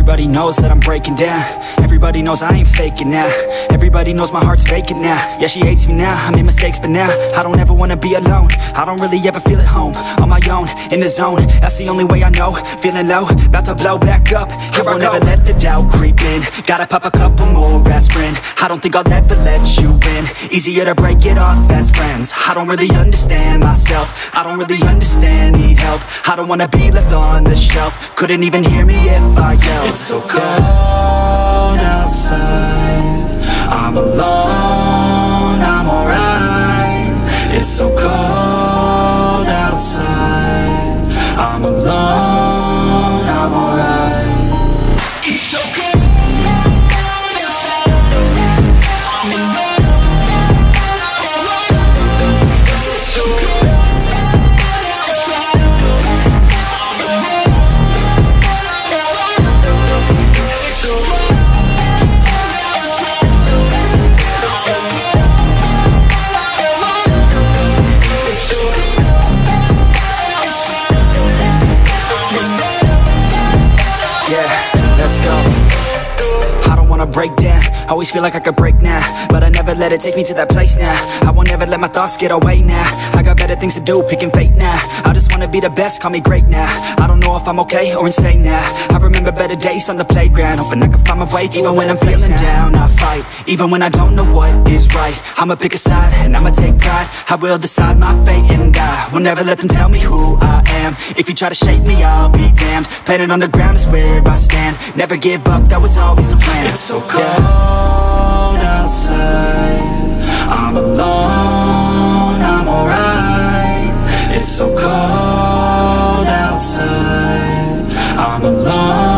Everybody knows that I'm breaking down. Everybody knows I ain't faking now. Everybody knows my heart's vacant now. Yeah, she hates me now, I made mistakes, but now I don't ever wanna be alone. I don't really ever feel at home. On my own, in the zone, that's the only way I know. Feeling low, about to blow back up. Here I won't ever let the doubt creep in. Gotta pop a couple more aspirin. I don't think I'll ever let you in. Easier to break it off as friends. I don't really understand myself. I don't really understand, need help. I don't wanna be left on the shelf. Couldn't even hear me if I yelled. It's so cold outside, I'm alone, I'm alright. It's so cold outside, I'm alone, I'm alright. It's so cold. Break down, always feel like I could break now, but I never let it take me to that place now. I won't ever let my thoughts get away now. I got better things to do, picking fate now. I just wanna be the best, call me great now. I don't know if I'm okay or insane now. I remember better days on the playground, hoping I can find my way even when I'm feeling down. I fight, even when I don't know what is right. I'ma pick a side, and I'ma take pride. I will decide my fate, and I will never let them tell me who I am. If you try to shake me, I'll be damned. Planet on the ground is where I stand. Never give up, that was always the plan. It's so cold outside, I'm alone, I'm alright. It's so cold outside, I'm alone.